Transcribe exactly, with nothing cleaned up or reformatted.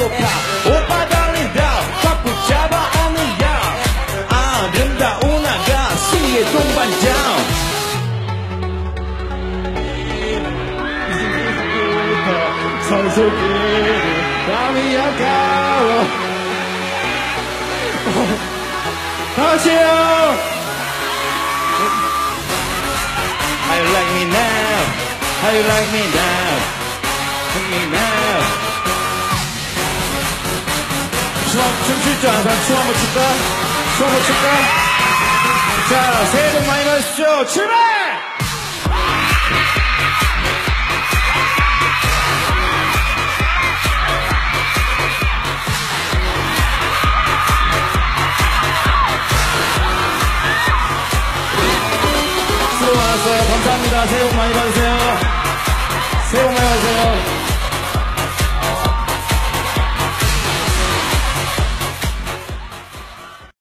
고파 오빠 달린다 꽉 붙잡아 언니야 아름다운 아가씨의 동반장 선수끼리 밤이 아까워 다시요 How you like me now? How you like me now? Like me now? 춤, 춤출 줄 아는 사람 춤 한번 출까? 춤 한번 출까? 자, 새해 복 많이 받으십시오. 출발! 수고 많았어요. 감사합니다. 새해 복 많이 받으세요.